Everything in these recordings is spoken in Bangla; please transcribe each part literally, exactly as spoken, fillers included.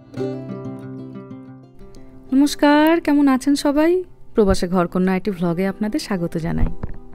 নমস্কার, কেমন আছেন সবাই? প্রবাসে ঘরকন্যা একটি ভ্লগে আপনাদের স্বাগত জানাই।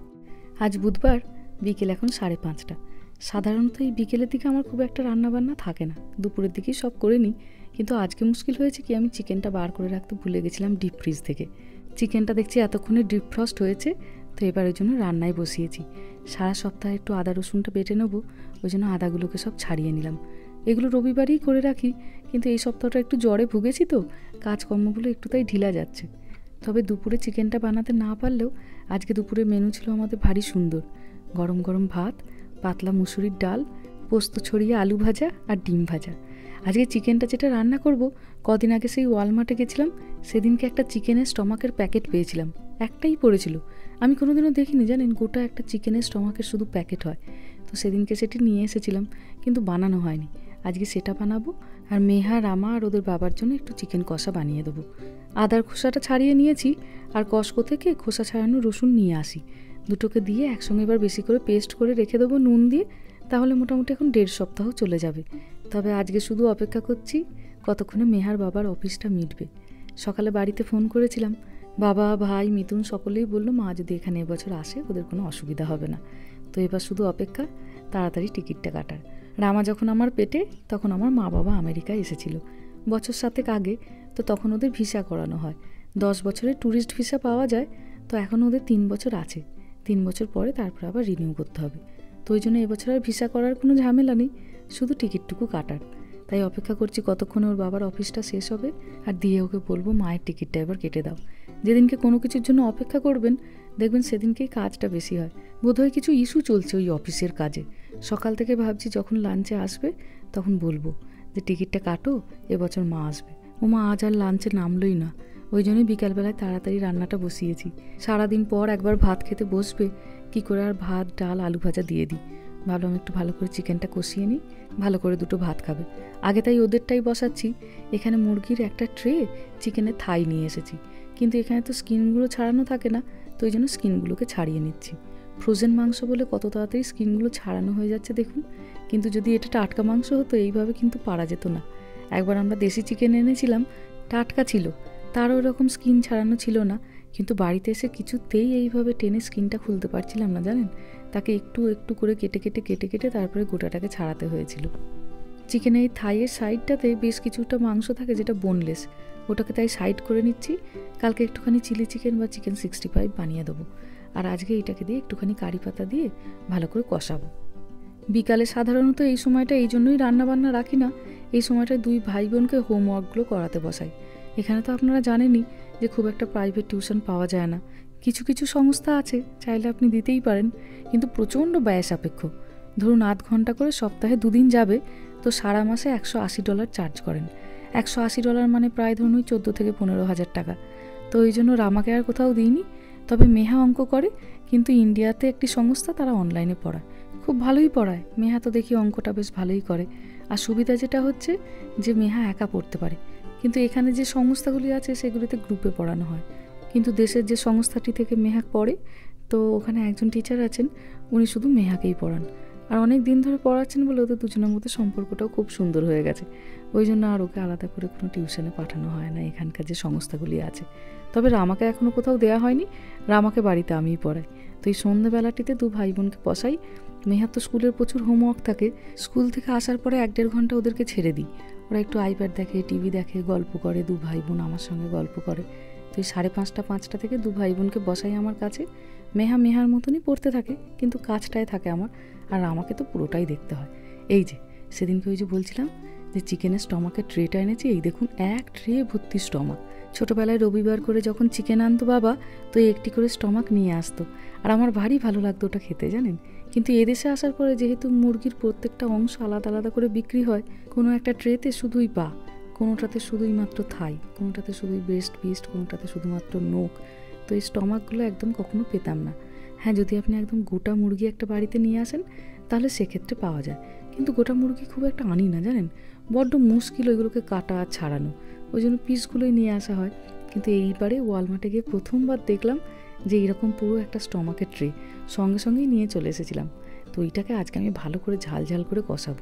আজ বুধবার, বিকেল এখন সাড়ে পাঁচটা। সাধারণত এই বিকেলের দিকে আমার খুব একটা রান্নাবান্না থাকে না, দুপুরের দিকেই সব করে নিই। কিন্তু আজকে মুশকিল হয়েছে কি, আমি চিকেনটা বার করে রাখতে ভুলে গেছিলাম ডিপ ফ্রিজ থেকে। চিকেনটা দেখছি এতক্ষণে ডিপ ফ্রস্ট হয়েছে, তো এবার ওই জন্য রান্নায় বসিয়েছি। সারা সপ্তাহে একটু আদা রসুনটা বেটে নেবো, ওই জন্য আদাগুলোকে সব ছাড়িয়ে নিলাম। এগুলো রবিবারই করে রাখি, কিন্তু এই সপ্তাহটা একটু জ্বরে ভুগেছি তো, কাজকর্মগুলো একটু তাই ঢিলা যাচ্ছে। তবে দুপুরে চিকেনটা বানাতে না পারলেও আজকে দুপুরের মেনু ছিল আমাদের ভারী সুন্দর। গরম গরম ভাত, পাতলা মুসুরির ডাল, পোস্ত ছড়িয়ে আলু ভাজা আর ডিম ভাজা। আজকে চিকেনটা যেটা রান্না করব, কদিন আগে সেই ওয়ালমার্টে গেছিলাম, সেদিনকে একটা চিকেনের স্টমাকের প্যাকেট পেয়েছিলাম। একটাই পড়েছিল, আমি কোনোদিনও দেখিনি জানেন, গোটা একটা চিকেনের স্টমাকের শুধু প্যাকেট হয়। তো সেদিনকে সেটি নিয়ে এসেছিলাম, কিন্তু বানানো হয়নি। আজকে সেটা বানাবো, আর মেহা, রামা আর ওদের বাবার জন্য একটু চিকেন কষা বানিয়ে দেবো। আদার খোসাটা ছাড়িয়ে নিয়েছি, আর কসকো থেকে খোসা ছাড়ানো রসুন নিয়ে আসি। দুটোকে দিয়ে একসঙ্গে এবার বেশি করে পেস্ট করে রেখে দেবো নুন দিয়ে, তাহলে মোটামুটি এখন দেড় সপ্তাহ চলে যাবে। তবে আজকে শুধু অপেক্ষা করছি কতক্ষণে মেহার বাবার অফিসটা মিটবে। সকালে বাড়িতে ফোন করেছিলাম, বাবা, ভাই, মিথুন সকলেই বললো মা যদি এখানে এবছর আসে ওদের কোনো অসুবিধা হবে না। তো এবার শুধু অপেক্ষা তাড়াতাড়ি টিকিটটা কাটার। রামা যখন আমার পেটে, তখন আমার মা বাবা আমেরিকায় এসেছিল বছর সাতেক আগে। তো তখন ওদের ভিসা করানো হয়, দশ বছরের ট্যুরিস্ট ভিসা পাওয়া যায়। তো এখন ওদের তিন বছর আছে, তিন বছর পরে তারপর আবার রিনিউ করতে হবে। তো ওই জন্য এবছর আর ভিসা করার কোনো ঝামেলা নেই, শুধু টিকিটটুকু কাটার। তাই অপেক্ষা করছি কতক্ষণে ওর বাবার অফিসটা শেষ হবে, আর দিয়ে ওকে বলবো মায়ের টিকিটটা এবার কেটে দাও। যেদিনকে কোনো কিছুর জন্য অপেক্ষা করবেন, দেখবেন সেদিনকেই কাজটা বেশি হয়। বোধহয় কিছু ইস্যু চলছে ওই অফিসের কাজে। সকাল থেকে ভাবছি যখন লাঞ্চে আসবে তখন বলবো যে টিকিটটা কাটো, এবছর মা আসবে। ও মা আজ আর লাঞ্চে নামলই না, ওই জন্যই বিকালবেলায় তাড়াতাড়ি রান্নাটা বসিয়েছি। সারাদিন পর একবার ভাত খেতে বসবে, কি করে আর ভাত, ডাল, আলু ভাজা দিয়ে দিই। ভাবলাম একটু ভালো করে চিকেনটা কষিয়ে নিই, ভালো করে দুটো ভাত খাবে আগে, তাই ওদেরটাই বসাচ্ছি। এখানে মুরগির একটা ট্রে, চিকেনের থাই নিয়ে এসেছি, কিন্তু এখানে তো স্কিনগুলো ছাড়ানো থাকে না, তো ওই জন্য স্কিনগুলোকে ছাড়িয়ে নিচ্ছি। ফ্রোজেন মাংস বলে কত তাড়াতাড়ি স্কিনগুলো ছাড়ানো হয়ে যাচ্ছে দেখুন। কিন্তু যদি এটা টাটকা মাংস হতো এইভাবে কিন্তু পারা যেত না। একবার আমরা দেশি চিকেন এনেছিলাম, টাটকা ছিল, তারও এরকম স্কিন ছাড়ানো ছিল না, কিন্তু বাড়িতে এসে কিছুতেই এইভাবে টেনে স্কিনটা খুলতে পারছিলাম না জানেন। তাকে একটু একটু করে কেটে কেটে কেটে কেটে তারপরে গোটাটাকে ছাড়াতে হয়েছিল। চিকেনের এই থাইয়ের সাইডটাতে বেশ কিছুটা মাংস থাকে যেটা বোনলেস, ওটাকে তাই সাইড করে নিচ্ছি। কালকে একটুখানি চিলি চিকেন বা চিকেন সিক্সটি ফাইভ বানিয়ে দেবো, আর আজকে এটাকে দিয়ে একটুখানি কারি পাতা দিয়ে ভালো করে কষাবো। বিকালে সাধারণত এই সময়টা এই জন্যই রান্নাবান্না রাখি না, এই সময়টায় দুই ভাই বোনকে হোমওয়ার্কগুলো করাতে বসাই। এখানে তো আপনারা জানেনই যে খুব একটা প্রাইভেট টিউশন পাওয়া যায় না। কিছু কিছু সংস্থা আছে, চাইলে আপনি দিতেই পারেন, কিন্তু প্রচণ্ড ব্যয় সাপেক্ষ। ধরুন আধ ঘন্টা করে সপ্তাহে দুদিন যাবে, তো সারা মাসে একশো আশি ডলার চার্জ করেন। একশো আশি ডলার মানে প্রায় ধরুন ওই চোদ্দো থেকে পনেরো হাজার টাকা। তো ওই জন্য রামাকে আর কোথাও দিইনি। তবে মেহা অঙ্ক করে, কিন্তু ইন্ডিয়াতে একটি সংস্থা, তারা অনলাইনে পড়ায়, খুব ভালোই পড়ায়। মেহা তো দেখি অঙ্কটা বেশ ভালোই করে। আর সুবিধা যেটা হচ্ছে যে মেহা একা পড়তে পারে, কিন্তু এখানে যে সংস্থাগুলি আছে সেগুলিতে গ্রুপে পড়ানো হয়। কিন্তু দেশের যে সংস্থাটি থেকে মেহা পড়ে, তো ওখানে একজন টিচার আছেন, উনি শুধু মেহাকেই পড়ান, আর অনেক দিন ধরে পড়াচ্ছেন বলে ওদের দুজনের মধ্যে সম্পর্কটাও খুব সুন্দর হয়ে গেছে। ওই জন্য আর ওকে আলাদা করে কোনো টিউশনে পাঠানো হয় না এখানকার যে সংস্থাগুলি আছে। তবে রামাকে এখনও কোথাও দেওয়া হয়নি, রামাকে বাড়িতে আমিই পড়াই। তো এই সন্ধ্যাবেলাটিতে দু ভাই বোনকে বসাই। মেহার তো স্কুলের প্রচুর হোমওয়ার্ক থাকে, স্কুল থেকে আসার পরে এক দেড় ঘন্টা ওদেরকে ছেড়ে দিই, ওরা একটু আইপ্যাড দেখে, টিভি দেখে, গল্প করে, দু ভাই বোন আমার সঙ্গে গল্প করে। তো এই সাড়ে পাঁচটা পাঁচটা থেকে দু ভাই বোনকে বসাই আমার কাছে। মেহা মেহার মতনই পড়তে থাকে, কিন্তু কাজটায় থাকে আমার, আর আমাকে তো পুরোটাই দেখতে হয়। এই যে সেদিনকে ওই যে বলছিলাম যে চিকেনের স্টমাকের ট্রেটা এনেছি, এই দেখুন এক ট্রে ভর্তি স্টমাক। ছোটোবেলায় রবিবার করে যখন চিকেন আনতো বাবা, তো একটি করে স্টমাক নিয়ে আসতো, আর আমার ভারী ভালো লাগতো ওটা খেতে জানেন। কিন্তু এদেশে আসার পরে যেহেতু মুরগির প্রত্যেকটা অংশ আলাদা আলাদা করে বিক্রি হয়, কোনো একটা ট্রেতে শুধুই পা, কোনোটাতে শুধুই মাত্র থাই, কোনোটাতে শুধুই ব্রেস্ট পিস, কোনোটাতে শুধুমাত্র নোক। তো এই স্টমাকগুলো একদম কখনো পেতাম না। হ্যাঁ, যদি আপনি একদম গোটা মুরগি একটা বাড়িতে নিয়ে আসেন তাহলে সেক্ষেত্রে পাওয়া যায়, কিন্তু গোটা মুরগি খুব একটা আনি না জানেন, বড্ড মুশকিল ওইগুলোকে কাটা আর ছাড়ানো, ওই জন্য পিসগুলোই নিয়ে আসা হয়। কিন্তু এইবারে ওয়ালমার্টে গিয়ে প্রথমবার দেখলাম যে এরকম পুরো একটা স্টমাকের ট্রে, সঙ্গে সঙ্গেই নিয়ে চলে এসেছিলাম। তো এইটাকে আজকে আমি ভালো করে ঝাল ঝাল করে কষাবো।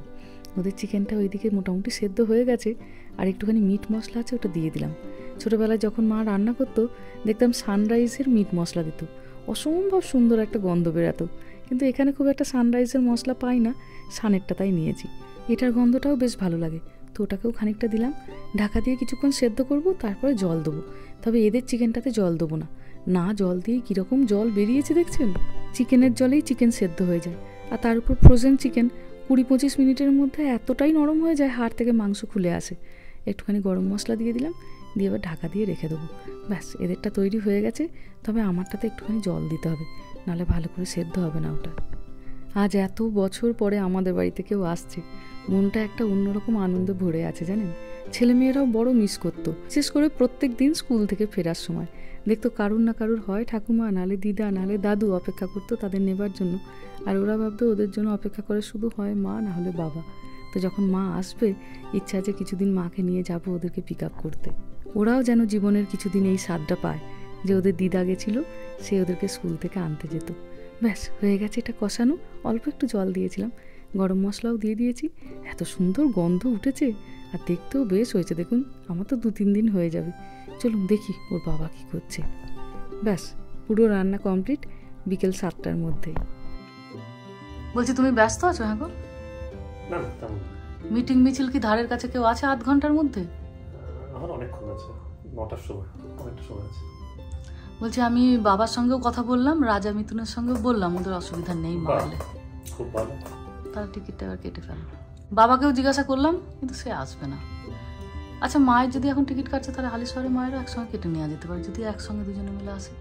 ওদের চিকেনটা ওইদিকে মোটামুটি সেদ্ধ হয়ে গেছে, আর একটুখানি মিট মশলা আছে ওটা দিয়ে দিলাম। ছোটোবেলায় যখন মা রান্না করতো দেখতাম সানরাইজের মিট মশলা দিত, অসম্ভব সুন্দর একটা গন্ধ বেরাতো। কিন্তু এখানে খুব একটা সানরাইজের মশলা পাই না, সানেরটা তাই নিয়েছি। এটার গন্ধটাও বেশ ভালো লাগে, তো ওটাকেও খানিকটা দিলাম। ঢাকা দিয়ে কিছুক্ষণ সেদ্ধ করব, তারপরে জল দেবো। তবে এদের চিকেনটাতে জল দেবো না, না জল দিয়ে কীরকম জল বেরিয়েছে দেখছেন। চিকেনের জলেই চিকেন সেদ্ধ হয়ে যায়, আর তার উপর ফ্রোজেন চিকেন কুড়ি পঁচিশ মিনিটের মধ্যে এতটাই নরম হয়ে যায় হাড় থেকে মাংস খুলে আসে। একটুখানি গরম মশলা দিয়ে দিলাম, দিয়ে এবার ঢাকা দিয়ে রেখে দেবো। ব্যাস, এদেরটা তৈরি হয়ে গেছে। তবে আমারটাতে একটুখানি জল দিতে হবে, নাহলে ভালো করে সেদ্ধ হবে না ওটা। আজ এত বছর পরে আমাদের বাড়িতে কেউ আসছে, মনটা একটা অন্যরকম আনন্দে ভরে আছে জানেন। ছেলেমেয়েরাও বড় মিস করতো, বিশেষ করে প্রত্যেক দিন স্কুল থেকে ফেরার সময় দেখতো কারুর না কারুর হয় ঠাকুমা, নালে দিদা, নালে দাদু অপেক্ষা করতো তাদের নেবার জন্য। আর ওরা ভাবতো ওদের জন্য অপেক্ষা করে শুধু হয় মা, না হলে বাবা। তো যখন মা আসবে, ইচ্ছা আছে কিছুদিন মাকে নিয়ে যাবো ওদেরকে পিক আপ করতে। ওরাও যেন জীবনের কিছুদিন এই স্বাদটা পায় যে ওদের দিদা গেছিল, সে ওদেরকে স্কুল থেকে আনতে যেত। ব্যাস, হয়ে গেছে এটা কষানো। অল্প একটু জল দিয়েছিলাম, গরম মশলাও দিয়ে দিয়েছি। এত সুন্দর গন্ধ উঠেছে, আর দেখতেও বেশ হয়েছে। দেখুন, আমার তো দু তিন দিন হয়ে যাবে। চলুন দেখি ওর বাবা কি করছে। ব্যাস, পুরো রান্না কমপ্লিট বিকেল সাতটার মধ্যেই। বলছি, তুমি ব্যস্ত আছো? হ্যাঁ গো, না মিটিং মিছিল কি ধারের কাছে কেউ আছে আধ ঘন্টার মধ্যে? আমার অনেকক্ষণ আছে, নটার সময়, অনেকটা সময় আছে। বলছি, আমি বাবার সঙ্গেও কথা বললাম, রাজা মিথুনের সঙ্গেও বললাম, ওদের অসুবিধা নেই মারলে। খুব ভালো, তাহলে টিকিটটা এবার কেটে ফেলো। বাবাকেও জিজ্ঞাসা করলাম, কিন্তু সে আসবে না। আচ্ছা, মায়ের যদি এখন টিকিট কাটছে, তাহলে হালিশহরে মায়েরও একসঙ্গে কেটে নেওয়া যেতে পারে, যদি একসঙ্গে দুজনে মিলে আসে।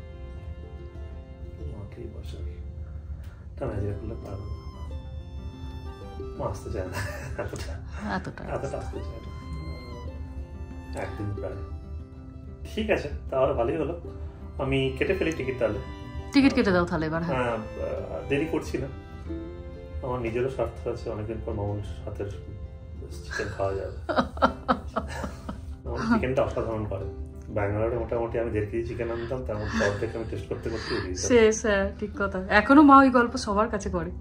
আসতে চায় না এতটা এতটা এতটা আসতে চায় না, একদিন প্রায়। ঠিক আছে, তাহলে ভালোই হলো। আমি কেটে ফেলি টিকিট, তাহলে টিকিট কেটে দাও তাহলে এবার। হ্যাঁ, দেরি করছি না, আমার নিজেরও স্বার্থ আছে। অনেকদিন পর মামুনের হাতের চিকেন খাওয়া যাবে। আমার চিকেনটা অসাধারণ করে। ব্যাঙ্গালোরে মোটামুটি আমি দেড় কেজি চিকেন আনতাম, তেমন সব থেকে আমি টেস্ট করতে করতে শেষ। হ্যাঁ, ঠিক কথা। এখনো মা ওই গল্প সবার কাছে করে।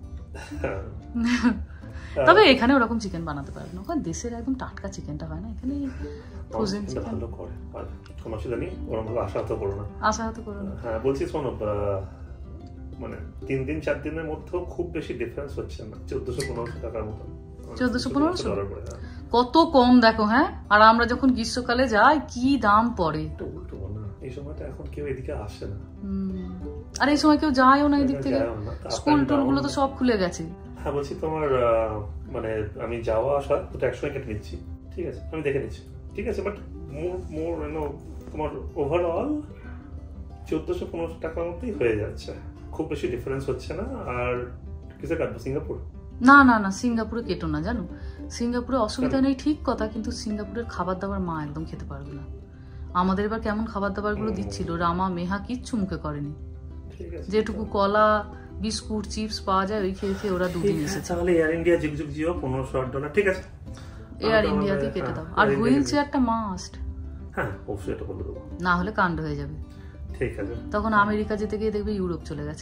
তবে এখানে ওরকম চিকেন বানাতে পারবে না, ওখানে দেশের একদম টাটকা চিকেনটা হয় না, এখানে ফ্রোজেন চিকেন ভালো করে। আর কোনো অসুবিধা নেই, ওরকম ভাবে আশাহত করো না, আশাহত করো না। হ্যাঁ, বলছি শোনো, মানে তিন দিন চার দিনের মধ্যেও খুব বেশি ডিফারেন্স হচ্ছে না, চোদ্দশো পনেরোশো টাকার মতো। চোদ্দশো পনেরোশো কত কম দেখো। হ্যাঁ, আর আমরা যখন গ্রীষ্মকালে যাই কি দাম পড়ে। এই সময়টা এখন কেউ এদিকে আসে না, আর এই সময় কেউ যায়ও না এদিক থেকে, স্কুল টুল গুলো তো সব খুলে গেছে। হ্যাঁ, বলছি তোমার মানে আমি যাওয়া আসা দুটো একসঙ্গে কেটে নিচ্ছি, ঠিক আছে? আমি দেখে নিচ্ছি, ঠিক আছে? বাট মোর মোর ইউনো তোমার ওভারঅল চোদ্দশো পনেরোশো টাকার মধ্যেই হয়ে যাচ্ছে, খুব বেশি ডিফারেন্স হচ্ছে না। আর কিসে কাটবো? সিঙ্গাপুর? না না না, সিঙ্গাপুরে কেটো না, জানো সিঙ্গাপুরে অসুবিধা নেই, ঠিক কথা, কিন্তু সিঙ্গাপুরের খাবার দাবার মা একদম খেতে পারবে না। আমাদের এবার কেমন খাবার দাবার গুলো দিচ্ছিল, রামা মেহা কিচ্ছু মুখে করেনি। যেটুকু কলা বিস্কুট চিপস পাওয়া যায় ওই খেয়ে খেয়ে ওরা দুদিন এসেছে। তাহলে এয়ার ইন্ডিয়া জিগজুগ জিও পনেরোশো ডলার, ঠিক আছে? এয়ার ইন্ডিয়াতে কেটে দাও। আর হুইল চেয়ারটা মাস্ট। হ্যাঁ, অবশ্যই এটা বলে দেবো, না হলে কাণ্ড হয়ে যাবে। ঠিক আছে, তখন আমেরিকা যেতে গিয়ে দেখবে ইউরোপ চলে গেছে।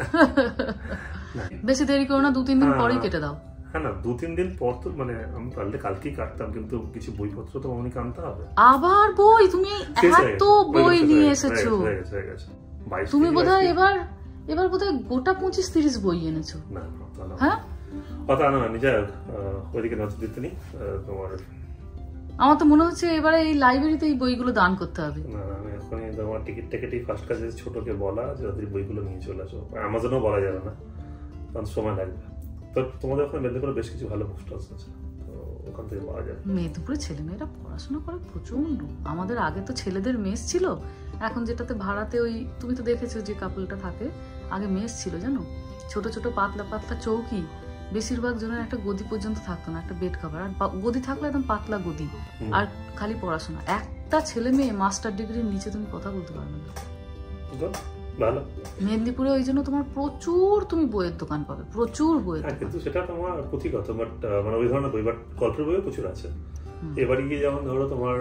বেশি দেরি করো না, দু তিন দিন পরেই কেটে দাও। হ্যাঁ না, দু তিন দিন পর তো, মানে আমি পারলে কালকেই কাটতাম, কিন্তু কিছু বইপত্র তো অনেক আনতে হবে। আবার বই? তুমি এত বই নিয়ে এসেছো, তুমি বোধহয় এবার এবার বোধহয় গোটা পঁচিশ তিরিশ বই এনেছো। না, হ্যাঁ, কথা না, আমি যাই ওইদিকে নজর দিতে নি। তোমার আমার তো মনে হচ্ছে এবারে এই লাইব্রেরিতে এই বইগুলো দান করতে হবে। না, আমি এখনই তোমার টিকিট টিকিটই ফার্স্ট কাজে ছোটকে বলা যে ওদের বইগুলো নিয়ে চলে আসো। অ্যামাজনেও বলা যাবে না, কারণ সময় লাগবে। তো তোমাদের ওখানে মেদিনীপুরে বেশ কিছু ভালো বুক স্টলস আছে, তো ওখান থেকে পাওয়া যাবে। মেদিনীপুরে ছেলেমেয়েরা পড়াশোনা করে প্রচন্ড। আমাদের আগে তো ছেলেদের মেস ছিল, এখন যেটাতে ভাড়াতে ওই তুমি তো দেখেছো যে কাপলটা থাকে, আগে মেস ছিল জানো, ছোট ছোট পাতলা পাতলা চৌকি, বেশিরভাগ জনের একটা গদি পর্যন্ত থাকতো না, একটা বেড কভার, আর গদি থাকলে একদম পাতলা গদি, আর খালি পড়াশোনা। একটা ছেলে মেয়ে মাস্টার ডিগ্রির নিচে তুমি কথা বলতে পারবে না। ভালো মেদিনীপুরে ওই জন্য তোমার প্রচুর তুমি বইয়ের দোকান পাবে, প্রচুর বইয়ের দোকান। কিন্তু সেটা তোমার পুঁথিগত, বাট মানে ওই ধরনের বই, বাট গল্পের বইও প্রচুর আছে। এবারে গিয়ে যেমন ধরো তোমার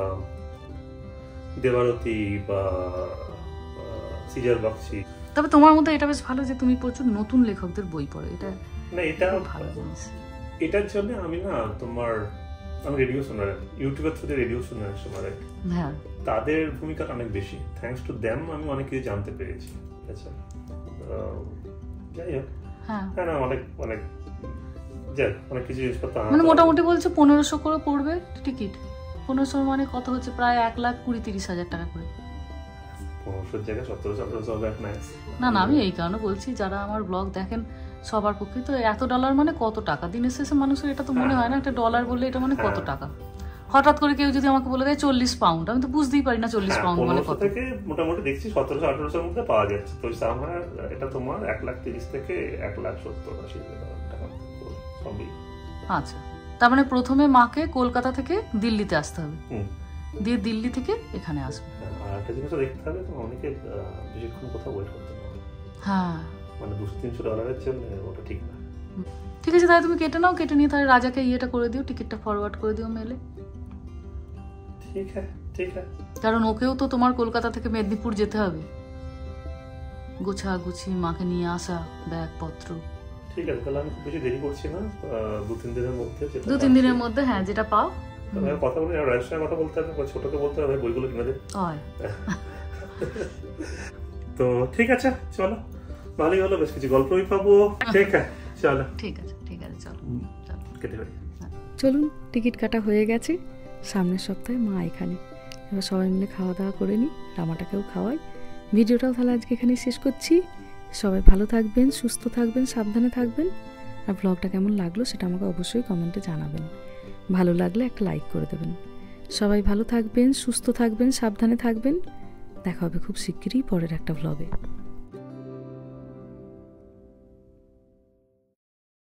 দেবারতী বা সিজার বাগচি। তবে তোমার মধ্যে এটা বেশ ভালো যে তুমি প্রচুর নতুন লেখকদের বই পড়ো, এটা না, এটা ভালো জিনিস। এটার জন্য আমি না তোমার আমি রেডিও শুনে ইউটিউবের থ্রুতে রেডিও শুনে এক সময় হ্যাঁ তাদের ভূমিকাটা অনেক বেশি, থ্যাঙ্কস টু দ্যাম আমি অনেক কিছু জানতে পেরেছি। আচ্ছা যাই হোক হ্যাঁ হ্যাঁ না অনেক অনেক যাই অনেক কিছু জিনিসপত্র মানে মোটামুটি বলছে পনেরোশো করে পড়বে টিকিট। পনেরোশো মানে কত হচ্ছে প্রায় এক লাখ কুড়ি তিরিশ হাজার টাকা করে। পনেরোশোর জায়গায় সতেরোশো আঠারোশো হবে এক ম্যাক্স। না না আমি এই কারণে বলছি যারা আমার ব্লগ দেখেন সবার পক্ষে তো এত ডলার মানে কত টাকা, দিনের শেষে মানুষের এটা তো মনে হয় না একটা ডলার বললে এটা মানে কত টাকা। হঠাৎ করে কেউ যদি আমাকে বলে দেয় চল্লিশ পাউন্ড, আমি তো বুঝতেই পারি না চল্লিশ পাউন্ড মানে কত। থেকে মোটামুটি দেখছি সতেরোশো আঠারোশোর মধ্যে পাওয়া যাচ্ছে, তো আমার এটা তোমার এক লাখ তিরিশ থেকে এক লাখ সত্তর আশি টাকা সবই। আচ্ছা তার মানে প্রথমে মাকে কলকাতা থেকে দিল্লিতে আসতে হবে, দিয়ে দিল্লি থেকে এখানে আসবে। আর একটা জিনিস দেখতে হবে তোমার অনেকে বেশিক্ষণ কোথাও ওয়েট করতে পারবে। হ্যাঁ মানে দুশো তিনশো ডলারের জন্য ওটা ঠিক না। ঠিক আছে তাহলে তুমি কেটে নাও, কেটে নিয়ে তাহলে রাজাকে ইয়েটা করে দিও, টিকিটটা ফরওয়ার্ড করে দিও মেলে। ঠিক আছে ঠিক আছে, কারণ ওকেও তো তোমার কলকাতা থেকে মেদিনীপুর যেতে হবে, গোছা গুছি মাকে নিয়ে আসা ব্যাগপত্র। ঠিক আছে তাহলে আমি খুব বেশি দেরি করছি না, দু তিন দিনের মধ্যে দু তিন দিনের মধ্যে হ্যাঁ যেটা পাও কথা বলি। আর রাজের সঙ্গে কথা বলতে হবে, ছোটকে বলতে হবে বইগুলো কিনে দে। তো ঠিক আছে চলো, ভালোই হলো, বেশ কিছু গল্পই পাবো। ঠিক আছে চলো, ঠিক আছে ঠিক আছে চলো কেটে হয়ে চলুন। টিকিট কাটা হয়ে গেছে, সামনের সপ্তাহে মা এখানে, এবার সবাই মিলে খাওয়া দাওয়া করে নিই, রামাটাকেও খাওয়াই। ভিডিওটাও তাহলে আজকে এখানেই শেষ করছি। সবাই ভালো থাকবেন, সুস্থ থাকবেন, সাবধানে থাকবেন। আর ব্লগটা কেমন লাগলো সেটা আমাকে অবশ্যই কমেন্টে জানাবেন। ভালো লাগলে একটা লাইক করে দেবেন। সবাই ভালো থাকবেন, সুস্থ থাকবেন, সাবধানে থাকবেন। দেখা হবে খুব শিগগিরই পরের একটা ব্লগে।